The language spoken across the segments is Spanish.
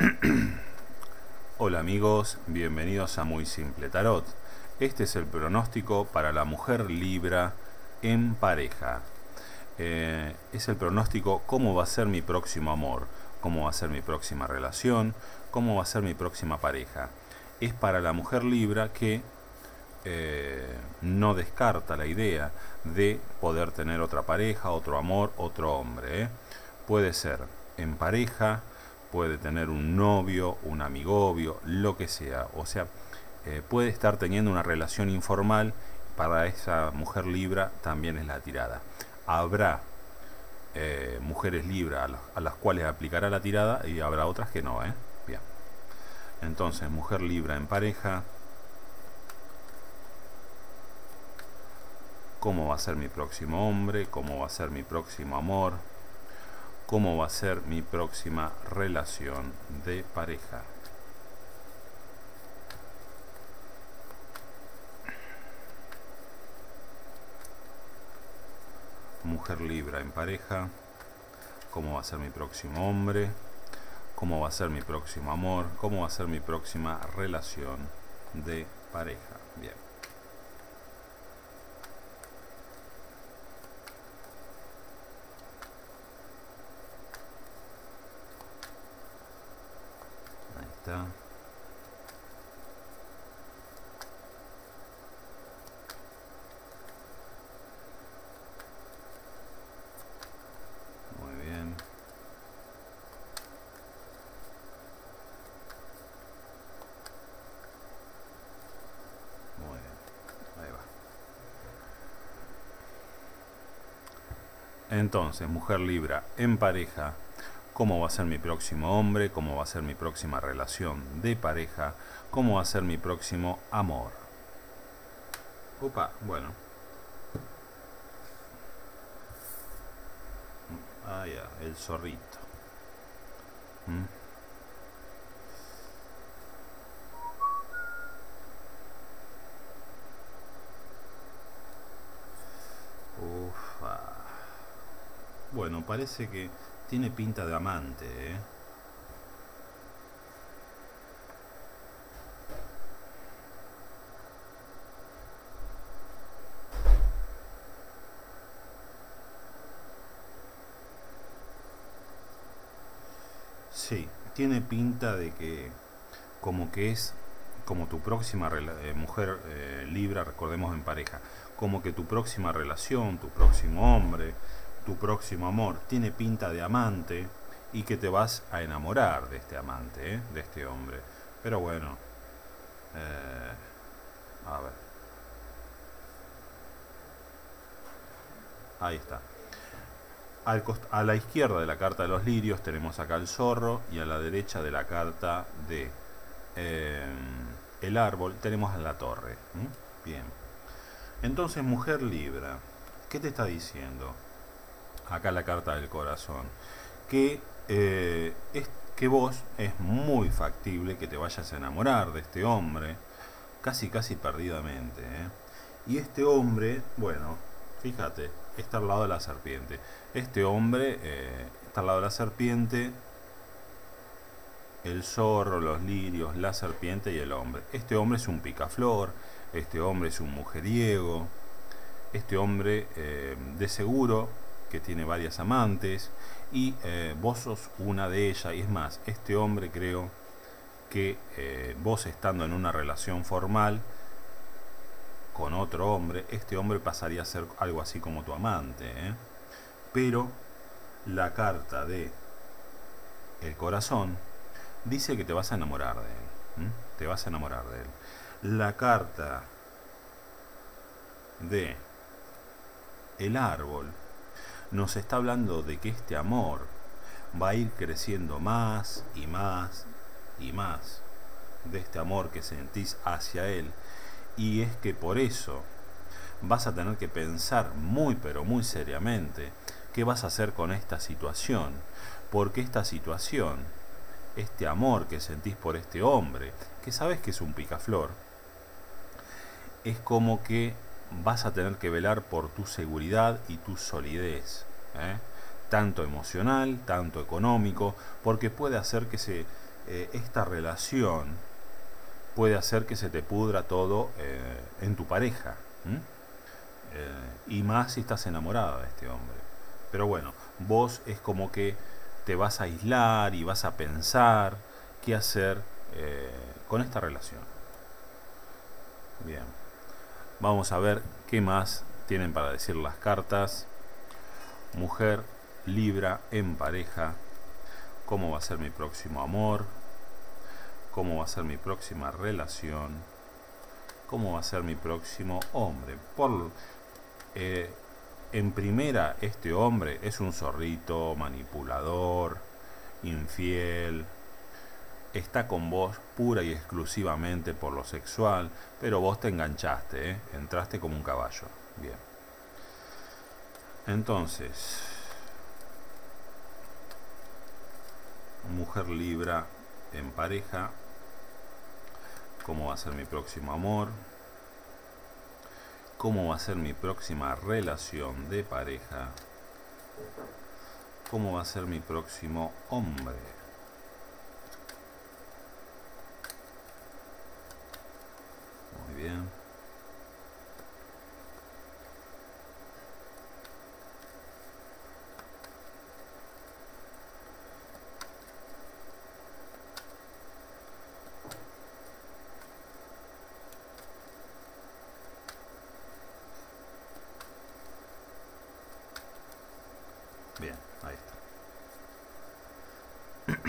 Hola amigos, bienvenidos a Muy Simple Tarot. Este es el pronóstico para la mujer Libra en pareja. Es el pronóstico cómo va a ser mi próximo amor, cómo va a ser mi próxima relación, cómo va a ser mi próxima pareja. Es para la mujer Libra que no descarta la idea de poder tener otra pareja, otro amor, otro hombre. Puede ser en pareja, puede tener un novio, un amigovio, lo que sea. O sea, puede estar teniendo una relación informal. Para esa mujer Libra también es la tirada. Habrá mujeres Libra a las cuales aplicará la tirada y habrá otras que no. Bien. Entonces, mujer Libra en pareja. ¿Cómo va a ser mi próximo hombre? ¿Cómo va a ser mi próximo amor? ¿Cómo va a ser mi próxima relación de pareja? Mujer Libra en pareja. ¿Cómo va a ser mi próximo hombre? ¿Cómo va a ser mi próximo amor? ¿Cómo va a ser mi próxima relación de pareja? Bien. Ahí está. Muy bien. Muy bien. Ahí va. Entonces, mujer Libra en pareja. ¿Cómo va a ser mi próximo hombre? ¿Cómo va a ser mi próxima relación de pareja? ¿Cómo va a ser mi próximo amor? Opa, bueno. Ah, ya, el zorrito. ¿Mm? Ufa. Bueno, parece que tiene pinta de amante, ¿eh? Sí, tiene pinta de que como que es como tu próxima mujer Libra, recordemos en pareja, como que tu próxima relación, tu próximo hombre, tu próximo amor, tiene pinta de amante y que te vas a enamorar de este amante, de este hombre. Pero bueno, a ver, ahí está. A la izquierda de la carta de los lirios tenemos acá el zorro y a la derecha de la carta de el árbol tenemos a la torre. Bien. Entonces, mujer Libra, ¿qué te está diciendo? Acá la carta del corazón. Que, que vos es muy factible que te vayas a enamorar de este hombre, casi perdidamente. Y este hombre, bueno, fíjate, está al lado de la serpiente. Este hombre está al lado de la serpiente, el zorro, los lirios, la serpiente y el hombre. Este hombre es un picaflor, este hombre es un mujeriego, este hombre de seguro que tiene varias amantes y vos sos una de ellas. Y es más, este hombre creo que vos estando en una relación formal con otro hombre, este hombre pasaría a ser algo así como tu amante, pero la carta de el corazón dice que te vas a enamorar de él. Te vas a enamorar de él. La carta de el árbol nos está hablando de que este amor va a ir creciendo más y más y más, de este amor que sentís hacia él. Y es que por eso vas a tener que pensar muy pero muy seriamente qué vas a hacer con esta situación, porque esta situación, este amor que sentís por este hombre, que sabes que es un picaflor, es como que vas a tener que velar por tu seguridad y tu solidez, tanto emocional, tanto económico, porque puede hacer esta relación puede hacer que se te pudra todo en tu pareja. Y más si estás enamorada de este hombre. Pero bueno, vos es como que te vas a aislar y vas a pensar qué hacer con esta relación. Bien, vamos a ver qué más tienen para decir las cartas. Mujer, Libra en pareja. ¿Cómo va a ser mi próximo amor? ¿Cómo va a ser mi próxima relación? ¿Cómo va a ser mi próximo hombre? En primera, este hombre es un zorrito, manipulador, infiel. Está con vos pura y exclusivamente por lo sexual, pero vos te enganchaste, entraste como un caballo. Bien. Entonces, mujer Libra en pareja. ¿Cómo va a ser mi próximo amor? ¿Cómo va a ser mi próxima relación de pareja? ¿Cómo va a ser mi próximo hombre? Muy bien. Bien, ahí está.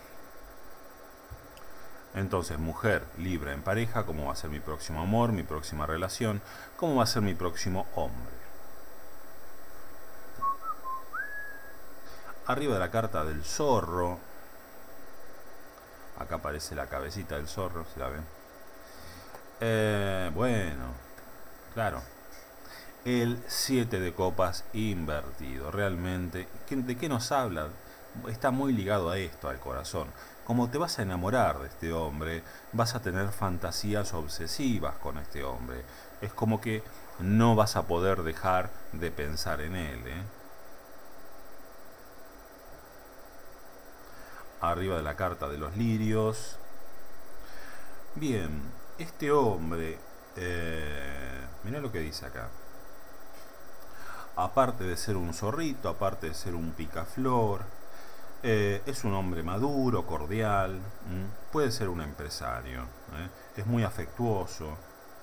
Entonces, mujer Libra en pareja, ¿cómo va a ser mi próximo amor, mi próxima relación? ¿Cómo va a ser mi próximo hombre? Arriba de la carta del zorro, acá aparece la cabecita del zorro, ¿se la ven? Bueno, claro. El 7 de copas invertido, realmente, ¿de qué nos habla? Está muy ligado a esto, al corazón. Como te vas a enamorar de este hombre, vas a tener fantasías obsesivas con este hombre. Es como que no vas a poder dejar de pensar en él. Arriba de la carta de los lirios. Bien, este hombre, mirá lo que dice acá. Aparte de ser un zorrito, aparte de ser un picaflor, es un hombre maduro, cordial, puede ser un empresario, es muy afectuoso,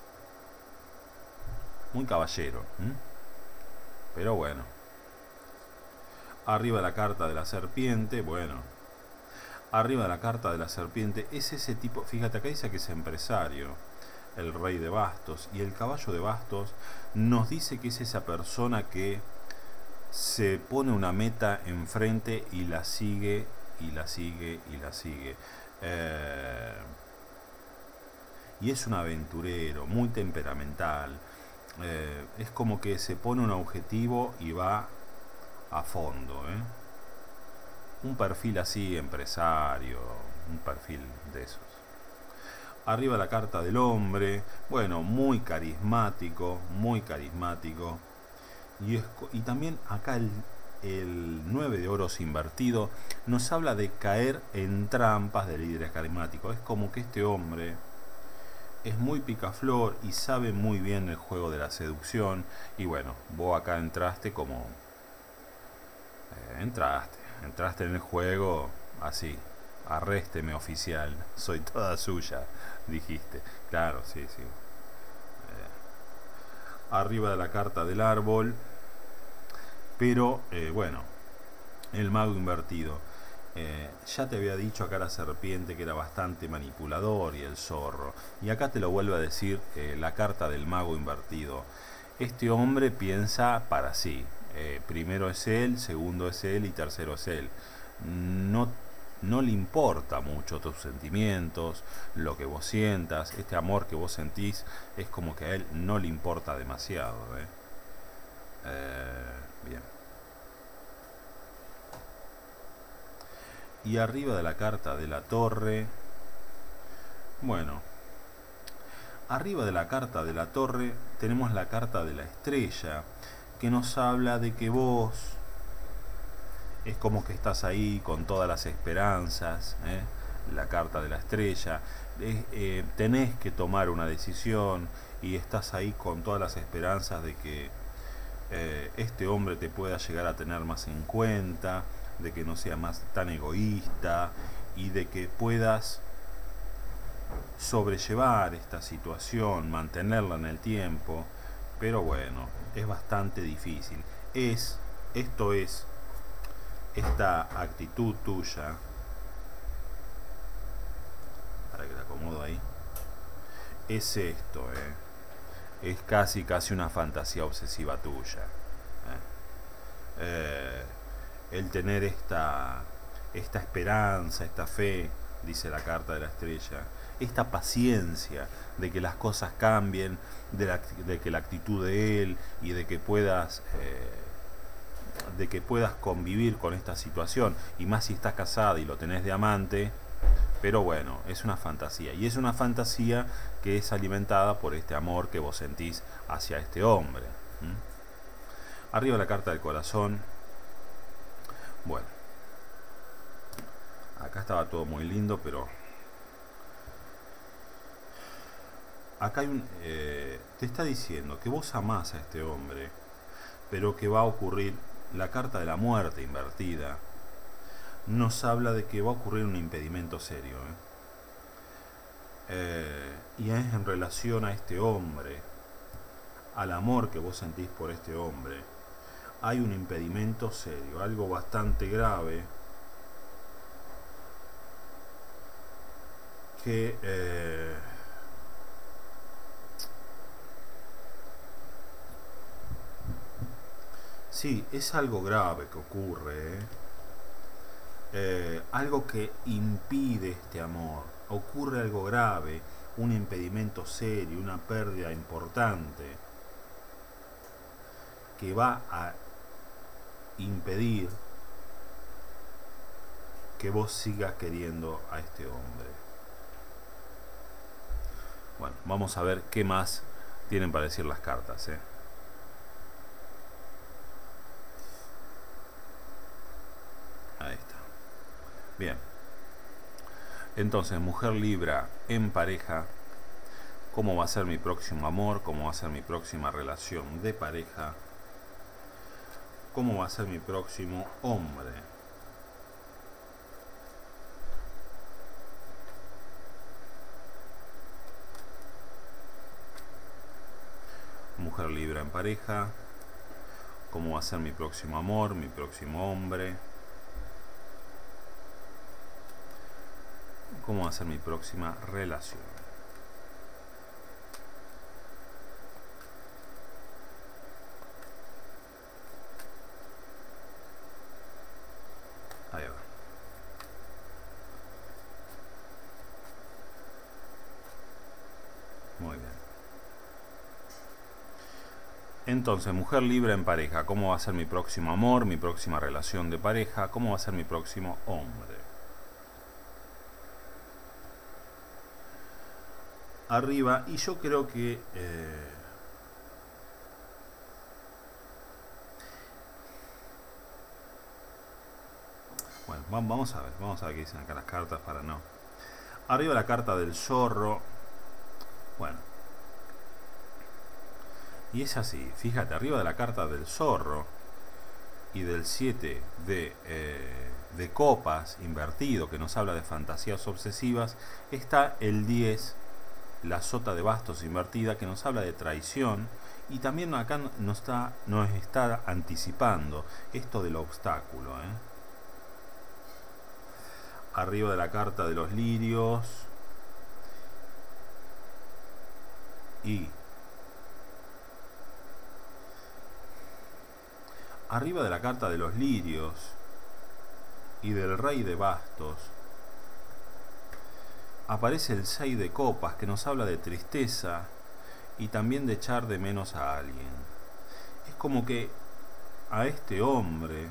muy caballero, pero bueno. Arriba de la carta de la serpiente, bueno, arriba de la carta de la serpiente es ese tipo, fíjate acá dice que es empresario, el rey de bastos, y el caballo de bastos nos dice que es esa persona que se pone una meta enfrente y la sigue, y la sigue, y la sigue. Y es un aventurero, muy temperamental. Es como que se pone un objetivo y va a fondo. Un perfil así, empresario, un perfil de esos. Arriba la carta del hombre, bueno, muy carismático, muy carismático. Y también acá el 9 de oros invertido nos habla de caer en trampas de líderes carismáticos. Es como que este hombre es muy picaflor y sabe muy bien el juego de la seducción. Y bueno, vos acá entraste como... entraste en el juego así. Arrésteme, oficial, soy toda suya, dijiste. Claro, sí, sí. Arriba de la carta del árbol, pero bueno, el mago invertido. Ya te había dicho acá la serpiente que era bastante manipulador y el zorro. Y acá te lo vuelve a decir la carta del mago invertido. Este hombre piensa para sí. Primero es él, segundo es él y tercero es él. No le importa mucho tus sentimientos, lo que vos sientas, este amor que vos sentís es como que a él no le importa demasiado. Bien. Y arriba de la carta de la torre, bueno, arriba de la carta de la torre tenemos la carta de la estrella, que nos habla de que vos es como que estás ahí con todas las esperanzas, la carta de la estrella. Tenés que tomar una decisión y estás ahí con todas las esperanzas de que este hombre te pueda llegar a tener más en cuenta, de que no sea más tan egoísta y de que puedas sobrellevar esta situación, mantenerla en el tiempo, pero bueno, es bastante difícil. Esta actitud tuya, para que la acomodo ahí, es esto, es casi una fantasía obsesiva tuya. El tener esta esperanza, esta fe, dice la carta de la estrella, esta paciencia de que las cosas cambien, de que la actitud de él y de que puedas convivir con esta situación, y más si estás casada y lo tenés de amante. Pero bueno, es una fantasía, y es una fantasía que es alimentada por este amor que vos sentís hacia este hombre. Arriba la carta del corazón. Bueno, acá estaba todo muy lindo, pero acá hay te está diciendo que vos amás a este hombre, pero que va a ocurrir la carta de la muerte invertida. Nos habla de que va a ocurrir un impedimento serio, y es en relación a este hombre, al amor que vos sentís por este hombre. Hay un impedimento serio, algo bastante grave que sí, es algo grave que ocurre, algo que impide este amor. Ocurre algo grave, un impedimento serio, una pérdida importante que va a impedir que vos sigas queriendo a este hombre. Bueno, vamos a ver qué más tienen para decir las cartas, Ahí está. Bien. Entonces, mujer Libra en pareja. ¿Cómo va a ser mi próximo amor? ¿Cómo va a ser mi próxima relación de pareja? ¿Cómo va a ser mi próximo hombre? Mujer Libra en pareja. ¿Cómo va a ser mi próximo amor? Mi próximo hombre. ¿Cómo va a ser mi próxima relación? Ahí va. Muy bien. Entonces, mujer Libra en pareja. ¿Cómo va a ser mi próximo amor? Mi próxima relación de pareja. ¿Cómo va a ser mi próximo hombre? Arriba, y yo creo que bueno, vamos a ver qué dicen acá las cartas para no. Arriba la carta del zorro. Bueno, y es así, fíjate, arriba de la carta del zorro y del 7 de copas invertido, que nos habla de fantasías obsesivas, está el 10, la sota de bastos invertida, que nos habla de traición, y también acá nos está anticipando esto del obstáculo, Arriba de la carta de los lirios y arriba de la carta de los lirios y del rey de bastos aparece el 6 de copas, que nos habla de tristeza y también de echar de menos a alguien. Es como que a este hombre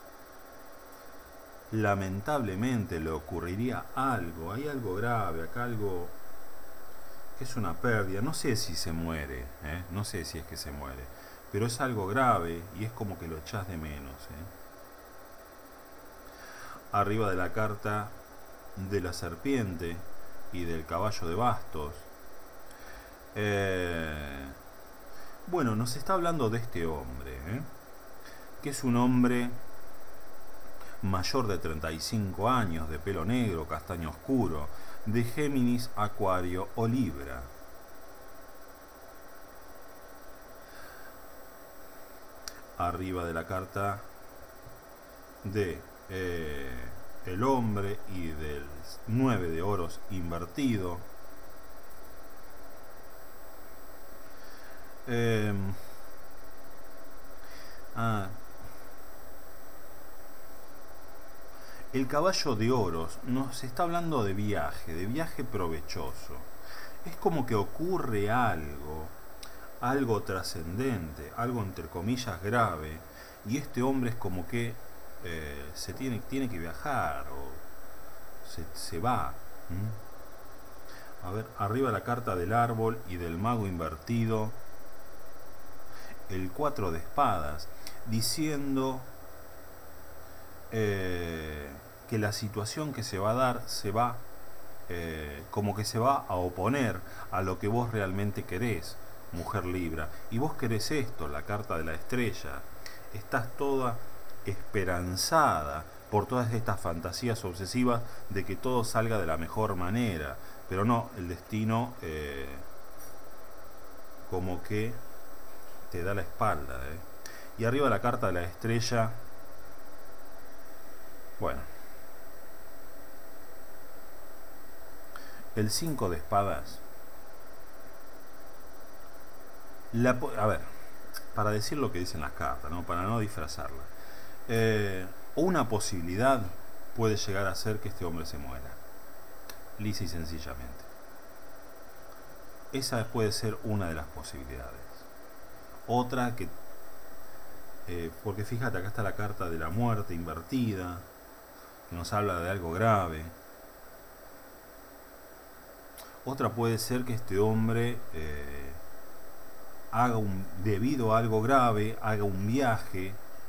lamentablemente le ocurriría algo, hay algo grave, acá algo que es una pérdida, no sé si se muere, no sé si es que se muere, pero es algo grave y es como que lo echás de menos. Arriba de la carta de la serpiente y del caballo de bastos. Bueno, nos está hablando de este hombre, que es un hombre mayor de 35 años, de pelo negro, castaño oscuro, de Géminis, Acuario o Libra. Arriba de la carta de el hombre y del 9 de oros invertido. El caballo de oros nos está hablando de viaje provechoso. Es como que ocurre algo trascendente, algo entre comillas grave, y este hombre es como que se tiene que viajar o se va. A ver, arriba la carta del árbol y del mago invertido, el 4 de espadas, diciendo que la situación que se va a dar como que se va a oponer a lo que vos realmente querés, mujer Libra. Y vos querés esto, la carta de la estrella. Estás toda esperanzada por todas estas fantasías obsesivas de que todo salga de la mejor manera. Pero no, el destino como que te da la espalda. Y arriba la carta de la estrella. Bueno, el 5 de espadas. A ver, para decir lo que dicen las cartas, ¿no? Para no disfrazarla. Una posibilidad puede llegar a ser que este hombre se muera. Lisa y sencillamente. Esa puede ser una de las posibilidades. Otra que... porque fíjate, acá está la carta de la muerte invertida, que nos habla de algo grave. Otra puede ser que este hombre debido a algo grave, haga un viaje.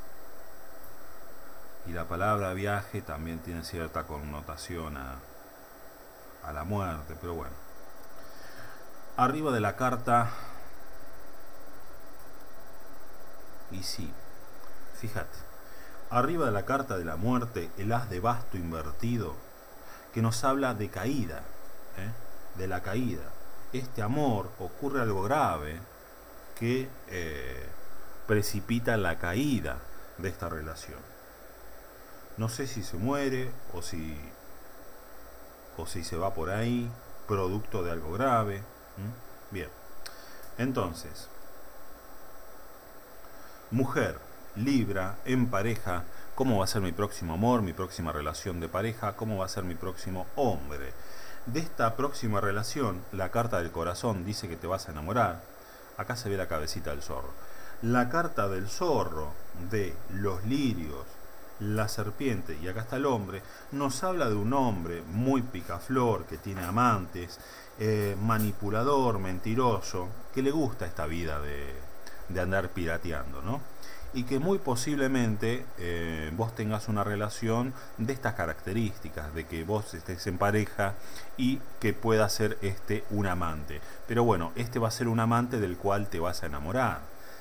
Y la palabra viaje también tiene cierta connotación a la muerte, pero bueno. Arriba de la carta, y sí, fíjate, arriba de la carta de la muerte, el as de basto invertido, que nos habla de caída, de la caída. Este amor, ocurre algo grave que precipita la caída de esta relación. No sé si se muere o si se va por ahí, producto de algo grave. Bien, entonces, mujer, Libra, en pareja, ¿cómo va a ser mi próximo amor, mi próxima relación de pareja? ¿Cómo va a ser mi próximo hombre? De esta próxima relación, la carta del corazón dice que te vas a enamorar. Acá se ve la cabecita del zorro. La carta del zorro, de los lirios, la serpiente, y acá está el hombre, nos habla de un hombre muy picaflor, que tiene amantes, manipulador, mentiroso, que le gusta esta vida de andar pirateando, ¿no? Y que muy posiblemente vos tengas una relación de estas características, de que vos estés en pareja y que pueda ser un amante. Pero bueno, va a ser un amante del cual te vas a enamorar.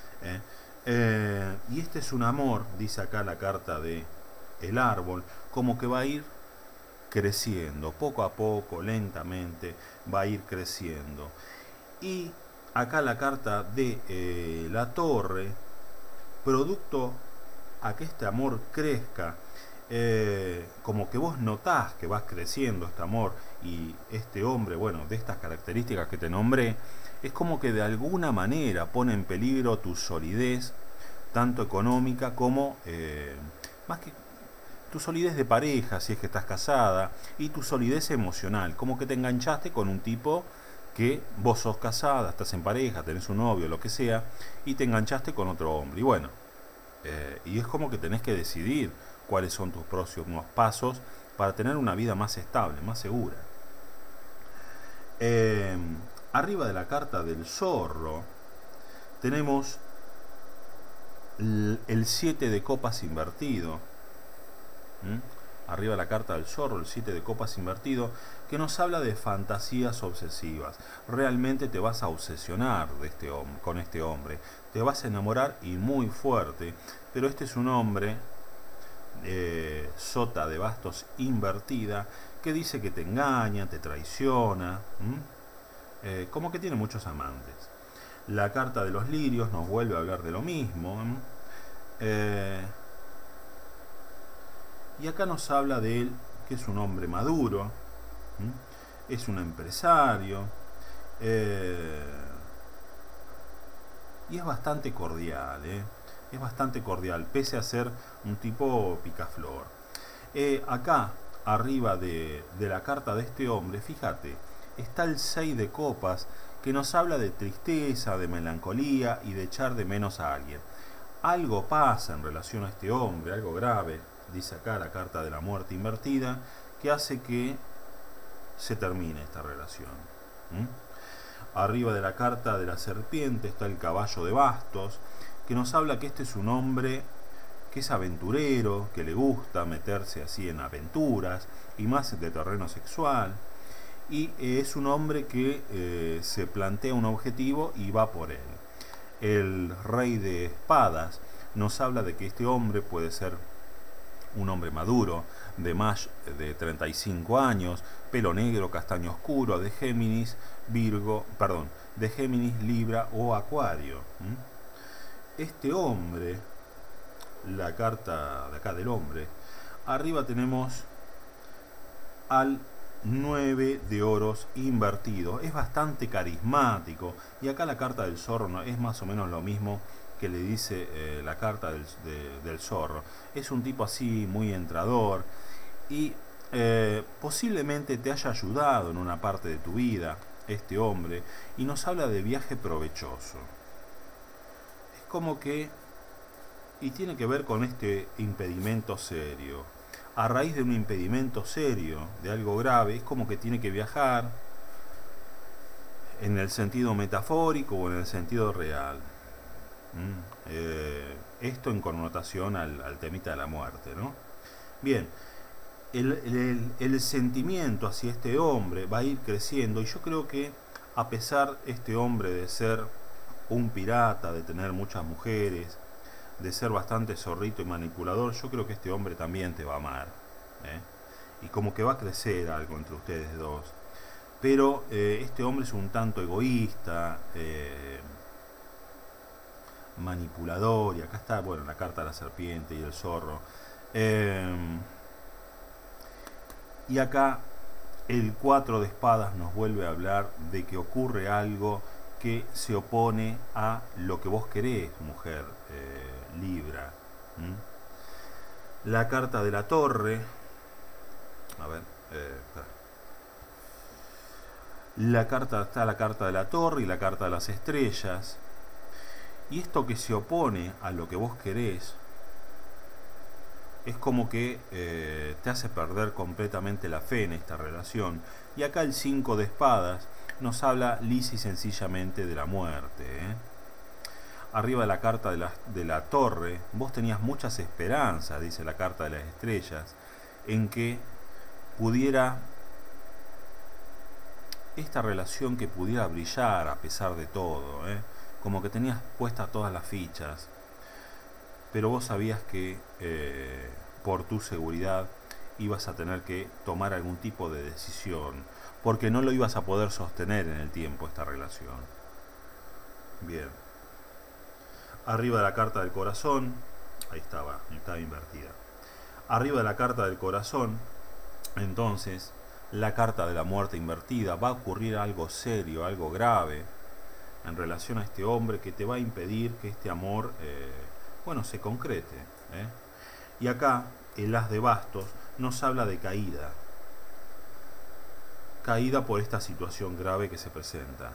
Y este es un amor, dice acá la carta de el árbol, como que va a ir creciendo, poco a poco, lentamente, va a ir creciendo. Y acá la carta de la torre, producto a que este amor crezca, como que vos notás que vas creciendo este amor, y este hombre, bueno, de estas características que te nombré, es como que de alguna manera pone en peligro tu solidez, tanto económica como, más que tu solidez de pareja, si es que estás casada, y tu solidez emocional, como que te enganchaste con un tipo que vos sos casada, estás en pareja, tenés un novio, lo que sea, y te enganchaste con otro hombre. Y bueno, y es como que tenés que decidir cuáles son tus próximos pasos para tener una vida más estable, más segura. Arriba de la carta del zorro tenemos el 7 de copas invertido. arriba de la carta del zorro, el 7 de copas invertido, que nos habla de fantasías obsesivas. Realmente te vas a obsesionar con este hombre, te vas a enamorar y muy fuerte, pero este es un hombre, sota de bastos invertida, que dice que te engaña, te traiciona, como que tiene muchos amantes. La carta de los lirios nos vuelve a hablar de lo mismo. Y acá nos habla de él, que es un hombre maduro, es un empresario, y es bastante cordial, es bastante cordial, pese a ser un tipo picaflor. Acá, arriba de la carta de este hombre, fíjate, está el 6 de copas, que nos habla de tristeza, de melancolía y de echar de menos a alguien. Algo pasa en relación a este hombre, algo grave, dice acá la carta de la muerte invertida, que hace que se termine esta relación. Arriba de la carta de la serpiente está el caballo de bastos, que nos habla que este es un hombre que es aventurero, que le gusta meterse así en aventuras, y más de terreno sexual, y es un hombre que se plantea un objetivo y va por él. El rey de espadas nos habla de que este hombre puede ser un hombre maduro, de más de 35 años, pelo negro, castaño oscuro, de Géminis, de Géminis, Libra o Acuario. Este hombre, la carta de acá del hombre, arriba tenemos al 9 de oros invertido, es bastante carismático, y acá la carta del zorro es más o menos lo mismo que le dice la carta del zorro. Es un tipo así muy entrador, y posiblemente te haya ayudado en una parte de tu vida este hombre, y nos habla de viaje provechoso. Es como que, y tiene que ver con este impedimento serio. A raíz de un impedimento serio, de algo grave, es como que tiene que viajar en el sentido metafórico o en el sentido real. Esto en connotación al temita de la muerte, ¿no? Bien, el sentimiento hacia este hombre va a ir creciendo, y yo creo que, a pesar este hombre de ser un pirata, de tener muchas mujeres, de ser bastante zorrito y manipulador, yo creo que este hombre también te va a amar, y como que va a crecer algo entre ustedes dos. Pero este hombre es un tanto egoísta, manipulador, y acá está, bueno, la carta de la serpiente y el zorro, y acá el 4 de espadas nos vuelve a hablar de que ocurre algo que se opone a lo que vos querés, mujer Libra. La carta de la torre, a ver, está la carta de la torre y la carta de las estrellas, y esto que se opone a lo que vos querés es como que te hace perder completamente la fe en esta relación. Y acá el 5 de espadas nos habla lisa y sencillamente de la muerte. Arriba de la carta de la torre, vos tenías muchas esperanzas, dice la carta de las estrellas, en que pudiera esta relación, que pudiera brillar a pesar de todo, como que tenías puestas todas las fichas, pero vos sabías que por tu seguridad ibas a tener que tomar algún tipo de decisión, porque no lo ibas a poder sostener en el tiempo esta relación. Bien, arriba de la carta del corazón, ahí estaba invertida. Arriba de la carta del corazón, entonces, la carta de la muerte invertida, va a ocurrir algo serio, algo grave en relación a este hombre, que te va a impedir que este amor se concrete. Y acá el as de bastos nos habla de caída por esta situación grave que se presenta.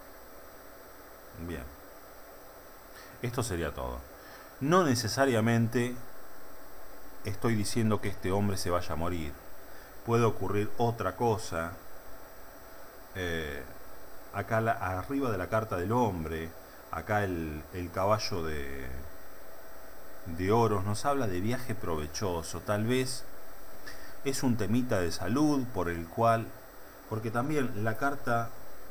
Bien, esto sería todo. No necesariamente estoy diciendo que este hombre se vaya a morir, puede ocurrir otra cosa. Acá arriba de la carta del hombre, acá el caballo de oros nos habla de viaje provechoso. Tal vez es un temita de salud por el cual, porque también la carta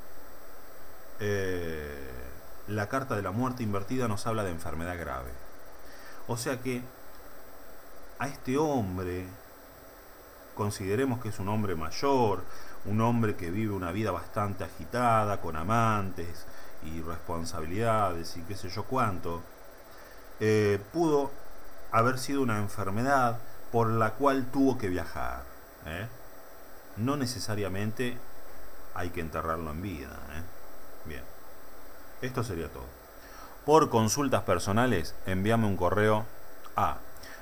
de la muerte invertida nos habla de enfermedad grave. O sea que a este hombre, consideremos que es un hombre mayor, un hombre que vive una vida bastante agitada, con amantes y responsabilidades y qué sé yo cuánto, pudo haber sido una enfermedad por la cual tuvo que viajar. No necesariamente hay que enterrarlo en vida. Bien, esto sería todo. Por consultas personales, envíame un correo a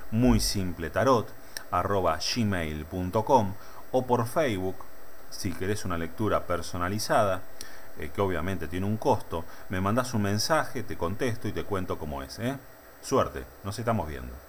muysimpletarot@gmail.com o por Facebook, si querés una lectura personalizada, que obviamente tiene un costo, me mandás un mensaje, te contesto y te cuento cómo es. Suerte, nos estamos viendo.